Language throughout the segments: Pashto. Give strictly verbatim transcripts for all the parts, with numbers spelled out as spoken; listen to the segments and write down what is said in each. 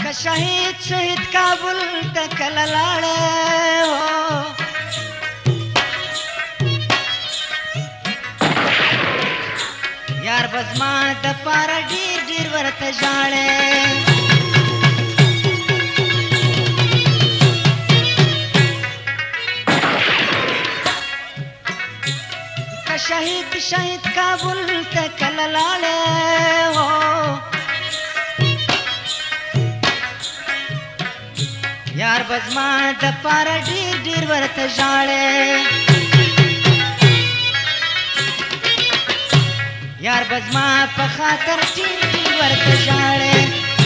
که شهید شهید کابل ته کله لاړی هو یار به زما دپاره ډېر ډېر ورته ژاړی که شهید شهید کابل ته کله لاړی هو یار به زما دپاره ډېر ډېر ورته ژاړی یار به زما په خاطر ډېر ډېر ورته ژاړی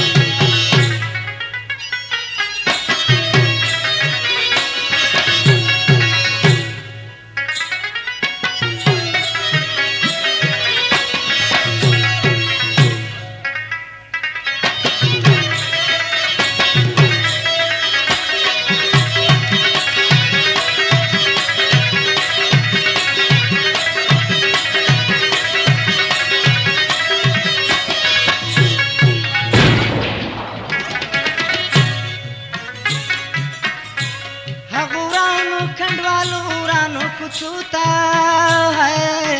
कंडवालू रानो कुछूता है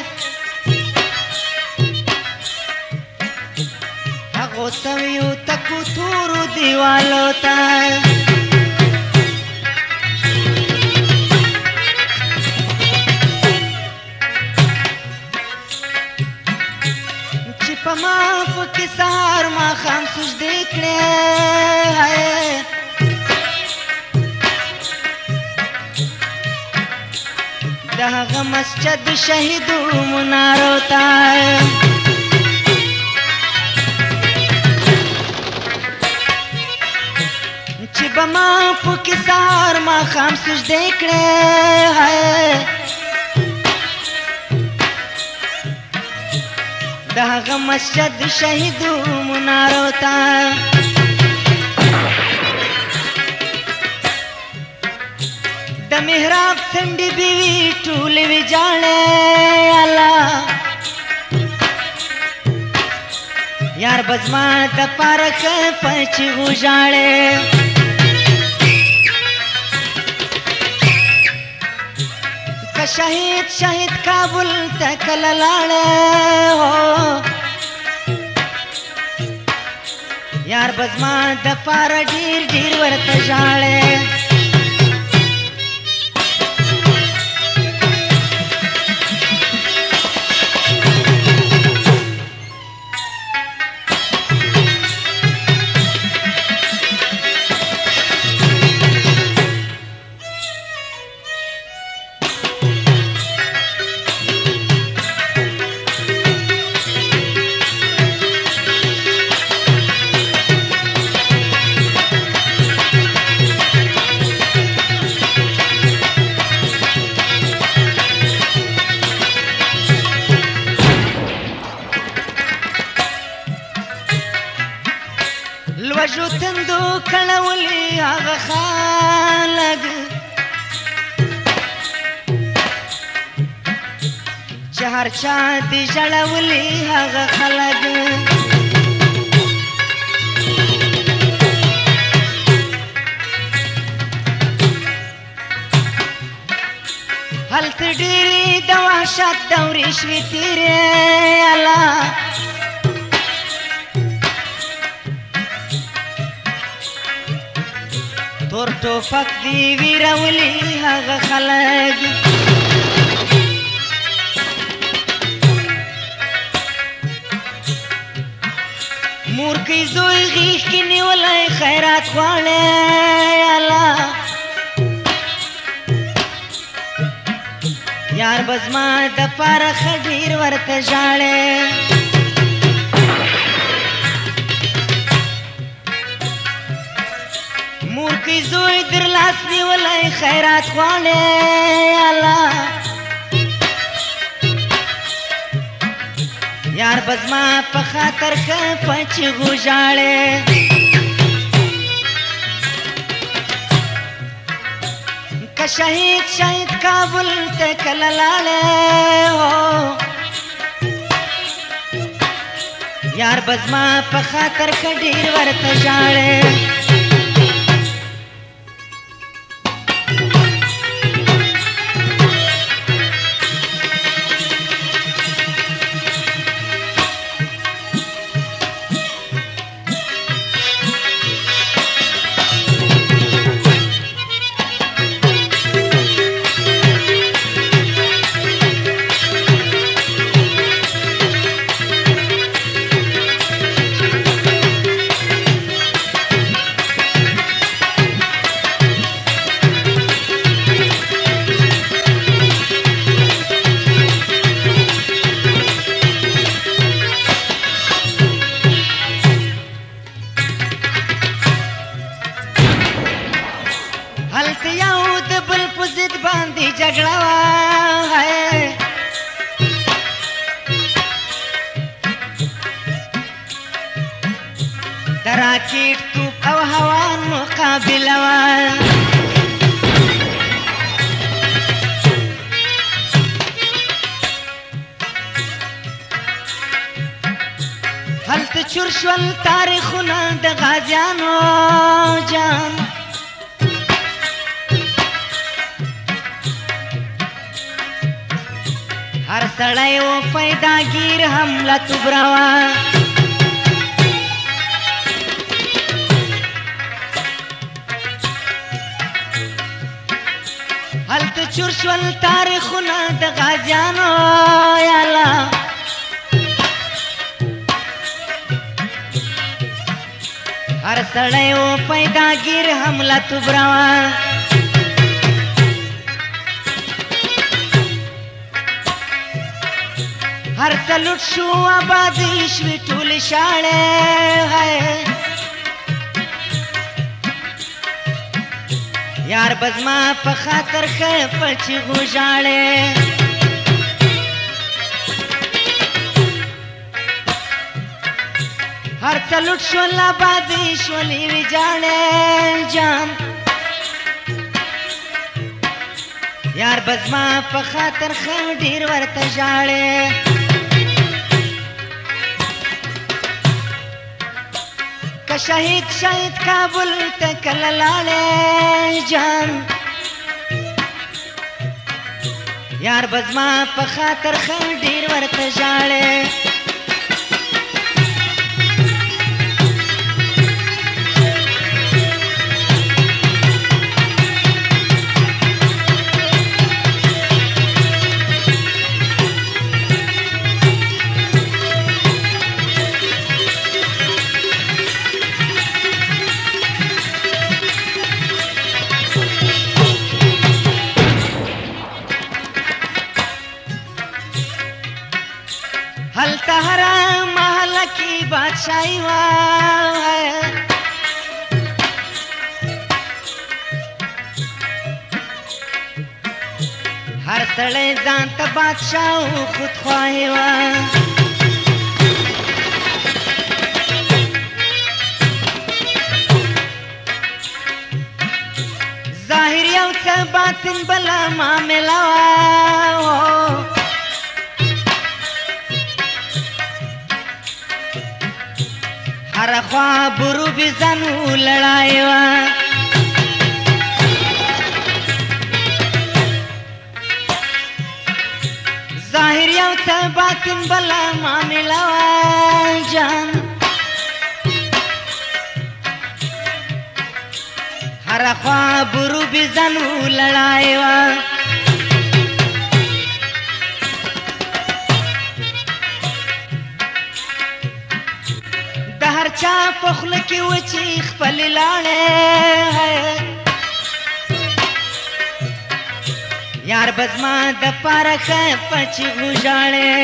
हगो सवियू तकु थूरू दीवालोता चिपा माफ की सार मा खाम सुज देखने है दहग मस्जिद शहीदू मुनारोता चिबमा पुकी सार मा खाम सुज देखने है दहग मस्जिद शहीदू मुनारोता द मेहराब ठंडी बीवी टूल विजाने आला यार बजमा द पारक पच गुजाड़े का शहीद शहीद काबुल तक ललाड़े हो यार बजमा द पार ढीर ढीर वर्त जाड़े लवजो तंदो कलवली आगा खालग चार चांदी जड़वली आगा खालग हल्त डेरी दवाशात दौरिश्वी तेरे आला तोर टोपक दी वीरवली हगा खलग मूर्खी जोई गीख की निवलाई खैरात वाले आला यार बजमा दपार खडीर वर्त जाड़े मूर्खी जोई दिरलास निवलाई खैरात वाले आला यार बजमा पखातर का पच गुजाड़े का शहीद शहीद काबुल ते कललाले हो यार बजमा पखातर का ढेर वर्त जाड़े جګړه وه د راکټ توپ او هوان مقابله وه هلته چور شول تاریخونه د غازیانو جان هر سړی و پیداګیر حمله توبره وه هلته چور شول تاریخونه د غازیانو یالا هر سړی و پیداګیر حمله توبره وه هر څه لوټ شو آبادي شوې ټولې شاړې یار به زما په خاطر ښه په چیغو ژاړې هر څه لوټ شول آبادي شولې ویجاړې جان یار به زما په خاطر ښه ډېر ورته ژاړې که شهید شهید کابل ته کله لاړې جان یار به زما په خاطر ښه ډېر ورته ژاړې هلته هره محله کې بادشاهي وه هر سړی ځان ته بادشاه و خودخواهي وه ظاهر یو څه باطن بله معامله وه هر خوا برو بزنو لړای وه ظاهر یو څه باطن بله معامله وه جان هر خوا برو بزنو لړای وه هر چا په خوله کې وچې خپلې لاړې یار به زما دپاره ښه په چیغو ژاړې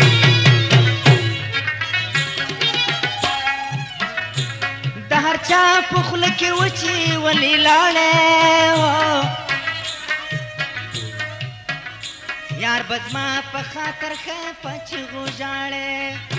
د هر چا په خوله کې وچې ولې لاړې یار به زما په خاطر ښه په چیغو ژاړې